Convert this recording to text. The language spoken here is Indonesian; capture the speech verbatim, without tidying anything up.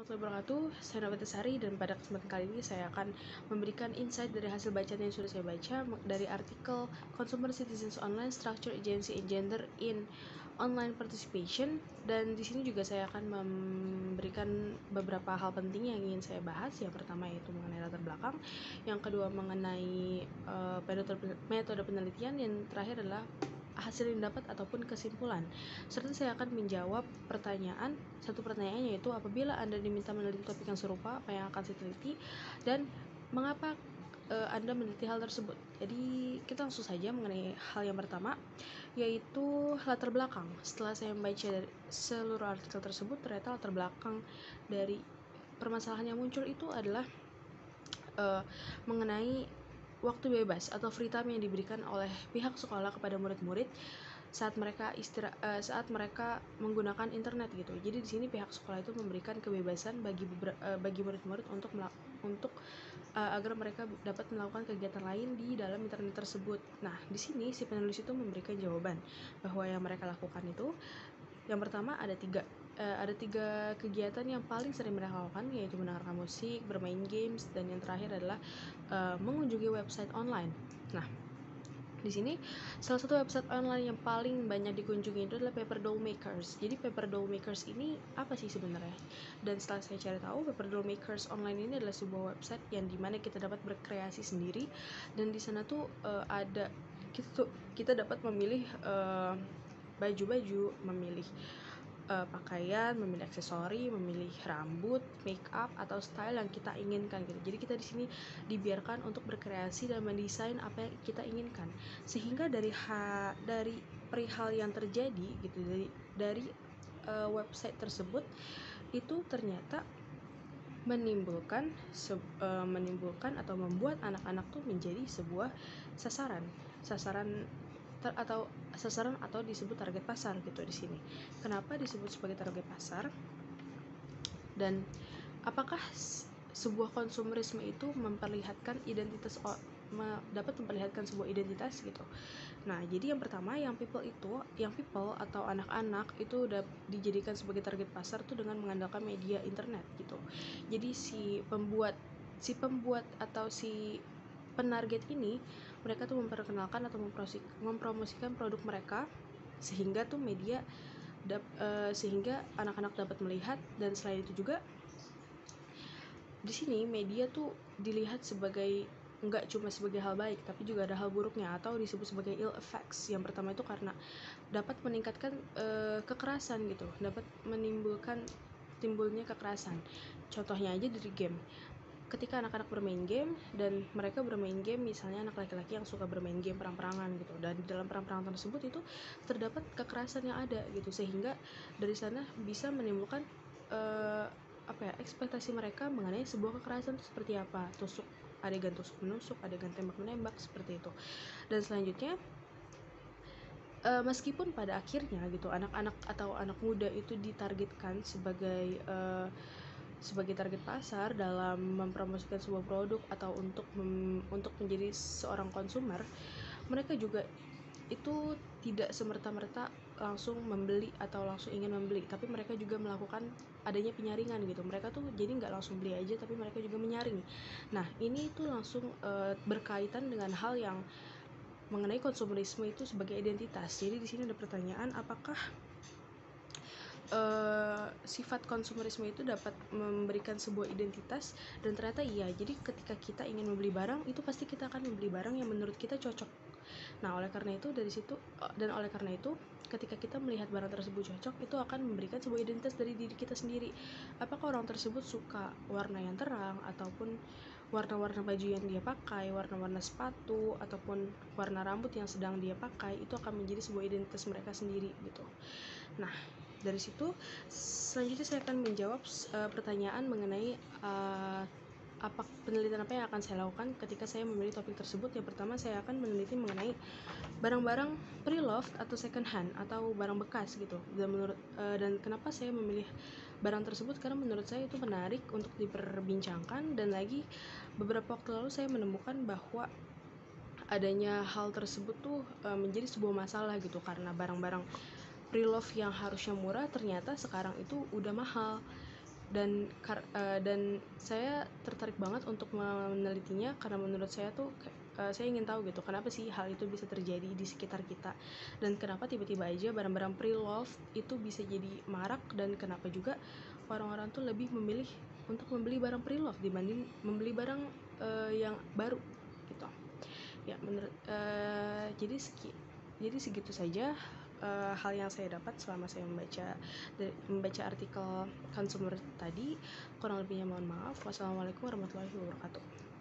Warahmatullahi wabarakatuh, saya Novitasari dan pada kesempatan kali ini saya akan memberikan insight dari hasil bacaan yang sudah saya baca dari artikel Consumer Citizens Online Structure Agency and Gender in Online Participation, dan di sini juga saya akan memberikan beberapa hal penting yang ingin saya bahas. Yang pertama yaitu mengenai latar belakang, yang kedua mengenai uh, metode penelitian, yang terakhir adalah hasil yang dapat ataupun kesimpulan, serta saya akan menjawab pertanyaan satu pertanyaan, yaitu apabila Anda diminta meneliti topik yang serupa, apa yang akan saya teliti dan mengapa uh, Anda meneliti hal tersebut. Jadi kita langsung saja mengenai hal yang pertama, yaitu latar belakang. Setelah saya membaca dari seluruh artikel tersebut, ternyata latar belakang dari permasalahan yang muncul itu adalah uh, mengenai waktu bebas atau free time yang diberikan oleh pihak sekolah kepada murid-murid saat mereka istirahat, uh, saat mereka menggunakan internet gitu. Jadi di sini pihak sekolah itu memberikan kebebasan bagi uh, bagi murid-murid untuk untuk uh, agar mereka dapat melakukan kegiatan lain di dalam internet tersebut. Nah, di sini si penulis itu memberikan jawaban bahwa yang mereka lakukan itu, yang pertama ada tiga uh, ada tiga kegiatan yang paling sering mereka lakukan, yaitu mendengarkan musik, bermain games, dan yang terakhir adalah uh, mengunjungi website online. Nah, di sini salah satu website online yang paling banyak dikunjungi itu adalah Paper Doll Makers. Jadi Paper Doll Makers ini apa sih sebenarnya? Dan setelah saya cari tahu, Paper Doll Makers online ini adalah sebuah website yang dimana kita dapat berkreasi sendiri, dan di sana tuh uh, ada kita tuh kita dapat memilih uh, baju-baju, memilih uh, pakaian, memilih aksesori, memilih rambut, make up atau style yang kita inginkan gitu. Jadi kita di sini dibiarkan untuk berkreasi dan mendesain apa yang kita inginkan. Sehingga dari ha, dari perihal yang terjadi gitu, dari dari uh, website tersebut itu ternyata menimbulkan se, uh, menimbulkan atau membuat anak-anak tuh menjadi sebuah sasaran sasaran ter, atau sasaran atau disebut target pasar gitu di sini. Kenapa disebut sebagai target pasar? Dan apakah sebuah konsumerisme itu memperlihatkan identitas, me, dapat memperlihatkan sebuah identitas gitu? Nah, jadi yang pertama, yang people itu, yang people atau anak-anak itu udah dijadikan sebagai target pasar tuh dengan mengandalkan media internet gitu. Jadi si pembuat si pembuat atau si penarget ini, mereka tuh memperkenalkan atau mempromosikan produk mereka sehingga tuh media dap, uh, sehingga anak-anak dapat melihat. Dan selain itu juga di sini media tuh dilihat sebagai nggak cuma sebagai hal baik, tapi juga ada hal buruknya atau disebut sebagai ill effects. Yang pertama itu karena dapat meningkatkan uh, kekerasan gitu, dapat menimbulkan timbulnya kekerasan. Contohnya aja dari game. Ketika anak-anak bermain game dan mereka bermain game, misalnya anak laki-laki yang suka bermain game perang-perangan gitu, dan di dalam perang-perangan tersebut itu terdapat kekerasan yang ada gitu, sehingga dari sana bisa menimbulkan uh, apa ya ekspektasi mereka mengenai sebuah kekerasan itu seperti apa, tusuk adegan tusuk menusuk, adegan tembak menembak, seperti itu. Dan selanjutnya uh, meskipun pada akhirnya gitu anak-anak atau anak muda itu ditargetkan sebagai uh, sebagai target pasar dalam mempromosikan sebuah produk atau untuk mem, untuk menjadi seorang konsumer, mereka juga itu tidak semerta-merta langsung membeli atau langsung ingin membeli, tapi mereka juga melakukan adanya penyaringan gitu. Mereka tuh jadi nggak langsung beli aja, tapi mereka juga menyaring. Nah, ini tuh langsung uh, berkaitan dengan hal yang mengenai konsumerisme itu sebagai identitas. Jadi di sini ada pertanyaan, apakah Uh, sifat konsumerisme itu dapat memberikan sebuah identitas? Dan ternyata iya. Jadi ketika kita ingin membeli barang, itu pasti kita akan membeli barang yang menurut kita cocok. Nah, oleh karena itu dari situ dan oleh karena itu ketika kita melihat barang tersebut cocok, itu akan memberikan sebuah identitas dari diri kita sendiri. Apakah orang tersebut suka warna yang terang, ataupun warna-warna baju yang dia pakai, warna-warna sepatu, ataupun warna rambut yang sedang dia pakai, itu akan menjadi sebuah identitas mereka sendiri gitu. Nah, dari situ selanjutnya saya akan menjawab uh, pertanyaan mengenai uh, apa penelitian apa yang akan saya lakukan ketika saya memilih topik tersebut. Yang pertama, saya akan meneliti mengenai barang-barang pre-loved atau second hand atau barang bekas gitu. Dan menurut uh, dan kenapa saya memilih barang tersebut, karena menurut saya itu menarik untuk diperbincangkan. Dan lagi beberapa waktu lalu saya menemukan bahwa adanya hal tersebut tuh uh, menjadi sebuah masalah gitu, karena barang-barang pre-love yang harusnya murah ternyata sekarang itu udah mahal. dan kar- uh, dan saya tertarik banget untuk menelitinya karena menurut saya tuh uh, saya ingin tahu gitu kenapa sih hal itu bisa terjadi di sekitar kita, dan kenapa tiba-tiba aja barang-barang pre-love itu bisa jadi marak, dan kenapa juga orang-orang tuh lebih memilih untuk membeli barang pre-love dibanding membeli barang uh, yang baru gitu ya. Menurut uh, jadi segi, jadi segitu saja uh, hal yang saya dapat selama saya membaca de, membaca artikel consumer tadi. Kurang lebihnya mohon maaf. Wassalamualaikum warahmatullahi wabarakatuh.